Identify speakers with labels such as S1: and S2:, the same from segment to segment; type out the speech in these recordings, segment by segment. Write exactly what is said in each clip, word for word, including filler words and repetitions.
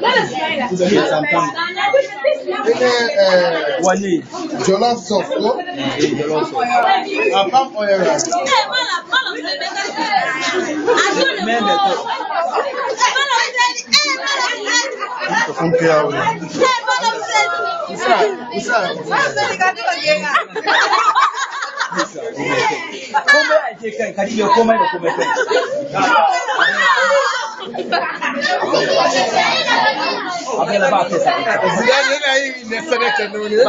S1: Wani
S2: jollof sauce, no?
S1: eh jollof sauce.
S2: A palm oil rice.
S1: Men beto.
S2: Okay, I will. Isa, Isa.
S1: Komai ake kai kariye komai da komai kai. Abela ba kai sai.
S2: Zidan yana yin ne sadaka ne wani.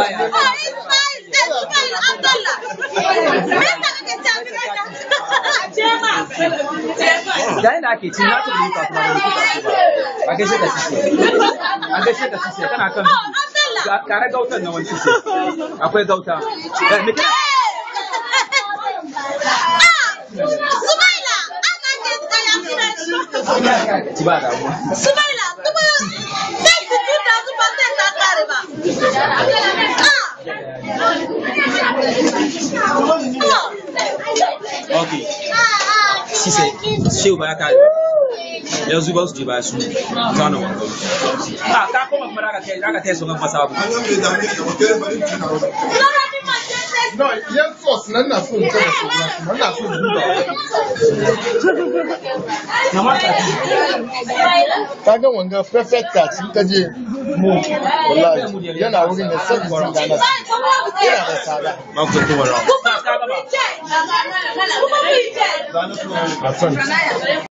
S1: Dai na ke cin na ta yi ka kuma da kuka ba. A gaishe ka sisi. A gaishe ka sisi kana kan kare gautan na wani sisi. Akwai gauta.
S3: Sumaila, ana ke kaya fresh.
S1: Ci ba da mu.
S3: Sumaila, kuma sai ku tuta su ba sai ta kare ba.
S1: Okay. Sisi, shehu ba ya kare. Yanzu ba su je ba su zano wa. Ah, ka koma kuma daga kai daga kai su kan fasa abu.
S2: No, yan sauce nan na so in kada su nan na so in duba. Kaga wanga perfect touch kaje mu wallahi yana wurin da sai mutum da na yana da tsada.
S1: Ma ku to wara.
S3: Kuma mu je. Kuma mu je.
S2: Ba son.